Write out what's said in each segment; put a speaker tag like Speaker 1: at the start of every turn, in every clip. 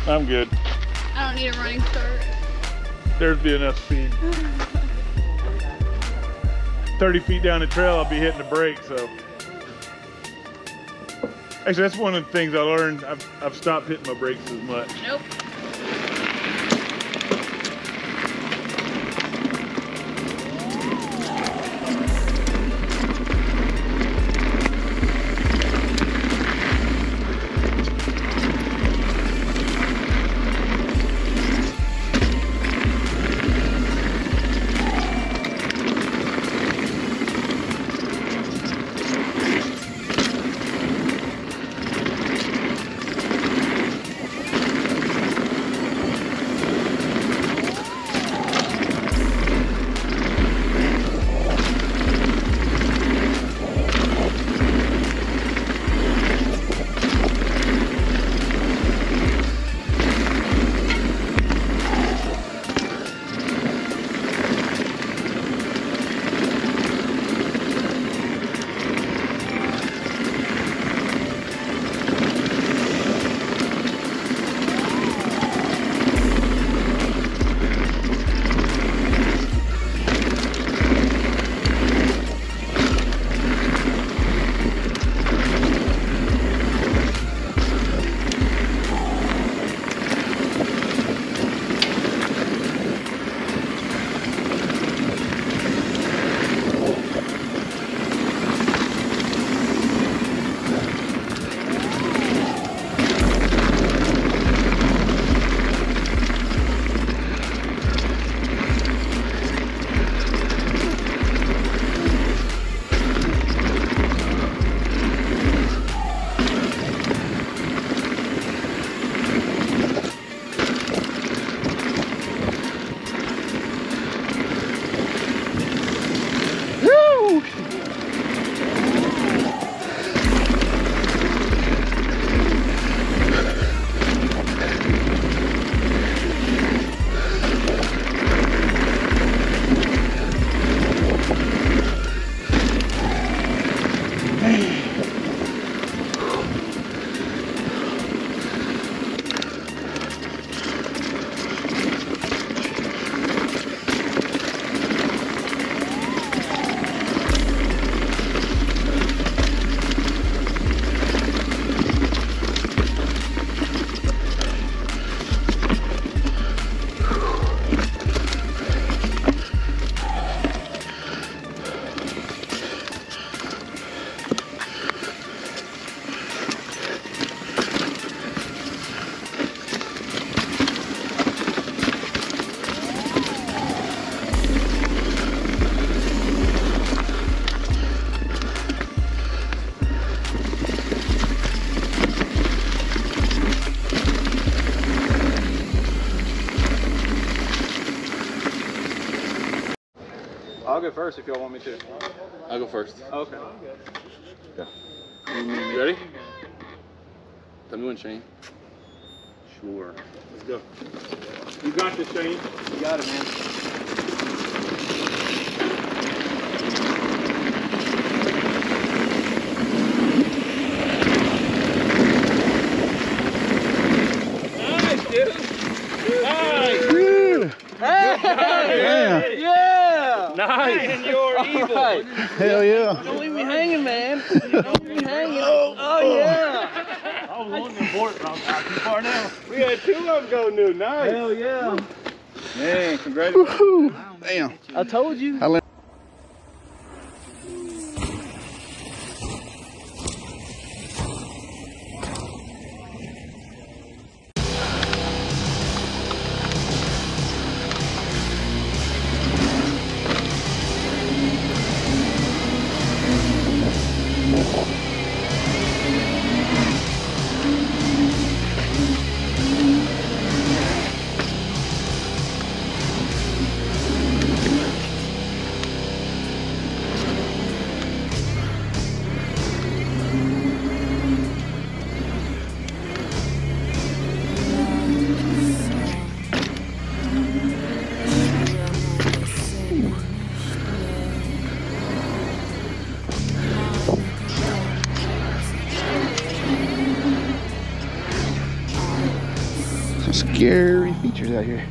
Speaker 1: I'm good.
Speaker 2: I don't need a running start.
Speaker 1: There'd be enough speed. 30 feet down the trail, I'll be hitting the brake, so. Actually, that's one of the things I learned. I've stopped hitting my brakes as much.
Speaker 2: Nope.
Speaker 3: I'll go first if y'all want me to.
Speaker 4: I'll go first.
Speaker 3: Okay.
Speaker 4: Yeah. You ready? Tell me when, Shane.
Speaker 1: Sure. Let's go. You got this, Shane.
Speaker 3: You got it, man.
Speaker 1: Nice, dude. Nice.
Speaker 3: Hey! Yeah!
Speaker 1: Nice.
Speaker 3: And you're evil. Right.
Speaker 5: Hell yeah.
Speaker 3: Don't leave me hanging, man. Don't leave me hanging. Oh yeah.
Speaker 1: I was wanting to abort, but I'm not too far now.
Speaker 3: We had two of them go new. Nice. Hell yeah. Man, congratulations.
Speaker 5: Woohoo. Damn.
Speaker 3: I told you. scary features out here.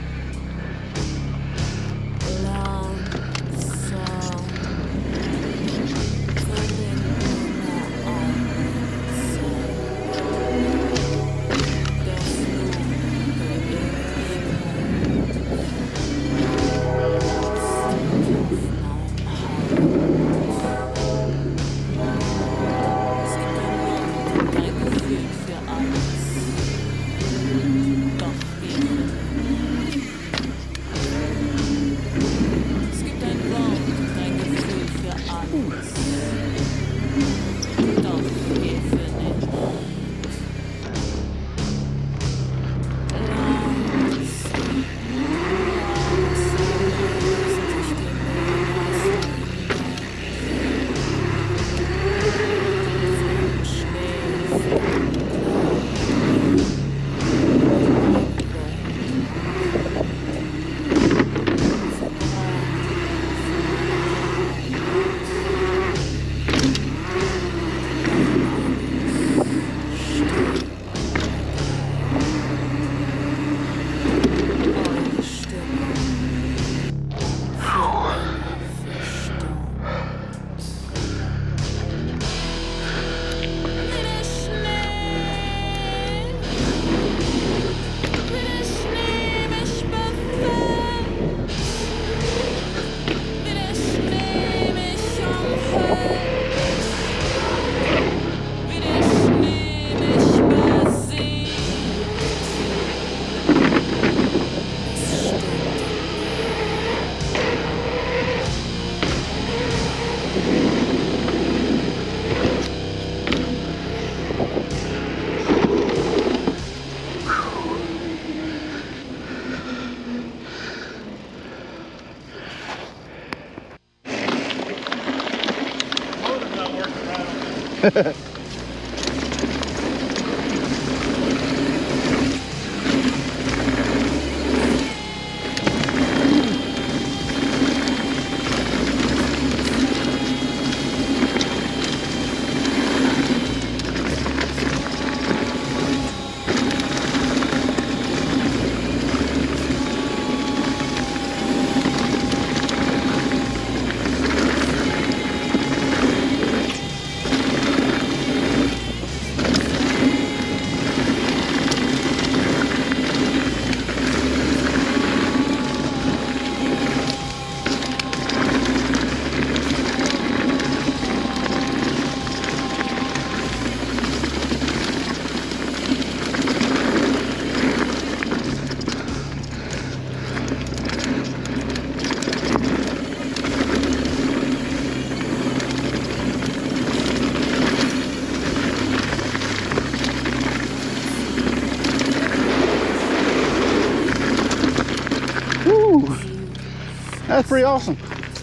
Speaker 3: That's pretty awesome.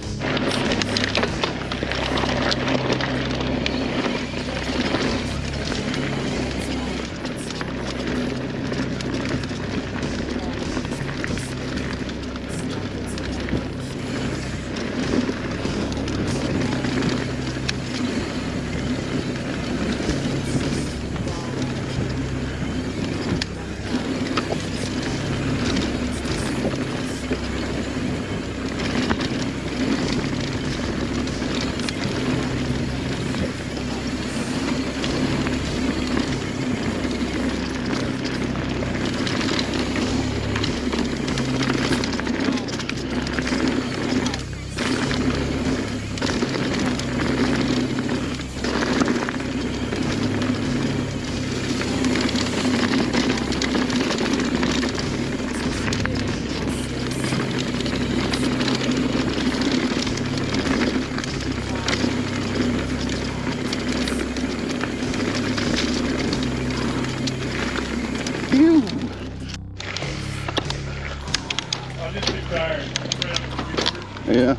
Speaker 3: Yeah.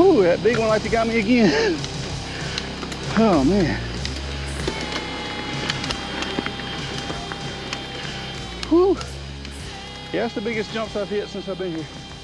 Speaker 3: Whew, that big one like to got me again. Oh man. Whew. Yeah, that's the biggest jumps I've hit since I've been here.